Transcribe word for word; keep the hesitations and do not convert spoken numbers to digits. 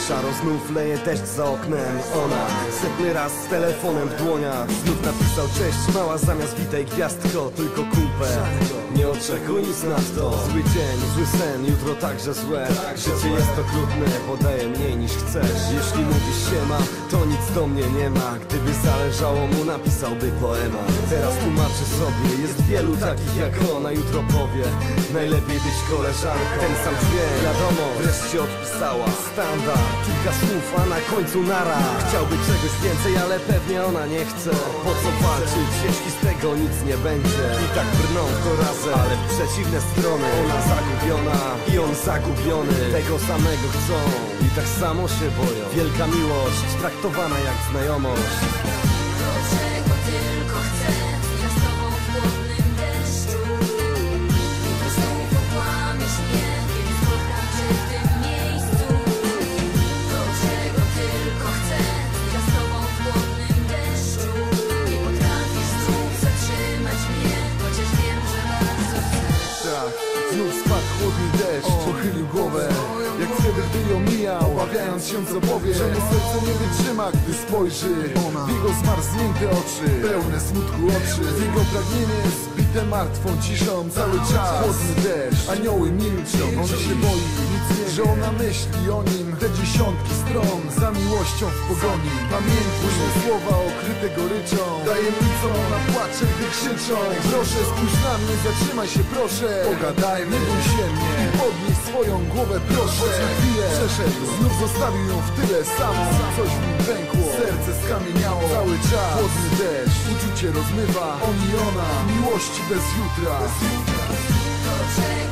Szaro znów leje deszcz za oknem. Ona setny raz z telefonem w dłoniach znów napisał: cześć mała, zamiast witaj gwiazdko, tylko kumpel. Nie oczekuj nic na to. Zły dzień, zły sen, jutro także złe. Życie jest okrutne, podaje mniej niż chcesz. Jeśli mówisz siema, to nic do mnie nie ma. Gdyby zależało mu, napisałby poema. Teraz tłumaczy sobie, jest wielu takich jak ona. Jutro powie, najlepiej być koleżanką. Ten sam dźwięk, wiadomo, wreszcie odpisała. Standard, kilka słów, a na końcu nara. Chciałby czegoś więcej, ale pewnie ona nie chce. Po co walczyć, jeśli z tego nic nie będzie? I tak brną to razem, ale w przeciwne strony. Ona zagubiona i on zagubiony. Tego samego chcą i tak samo się boją. Wielka miłość, traktowana jak znajomość. Czego tylko chcę, ja z tobą w chłodnym deszczu. Jutro znów okłamiesz mnie, kiedy spotkam cię w tym miejscu. To czego tylko chcę, ja z tobą w chłodnym deszczu. Nie potrafisz znów zatrzymać mnie, chociaż wiem, że bardzo chcesz. Tak, znów spadł chłodny deszcz, pochylił głowę jak wtedy, gdy ją mijał, obawiając się co powie, że mu serce nie wytrzyma, gdy spojrzy w jego zmarznięte oczy, pełne smutku oczy. Jego pragnienie zbite martwą ciszą cały czas. Chłodny deszcz, anioły milczą, on się boi, nic nie wie, że ona myśli o nim te dziesiątki stron, za miłością w pogoni. Pamiętnie słowa okryte goryczą, tajemnicą ona płacze, gdy krzyczą: proszę spójrz na mnie, zatrzymaj się proszę, pogadajmy, nie bój się mnie i podnieś swoją głowę proszę. Na chwilę przeszedł, znów zostawił ją w tyle samą. Coś w nim pękło, serce skamieniało. Cały czas chłodny deszcz, uczucie rozmywa on i ona, miłości bez jutra. To czego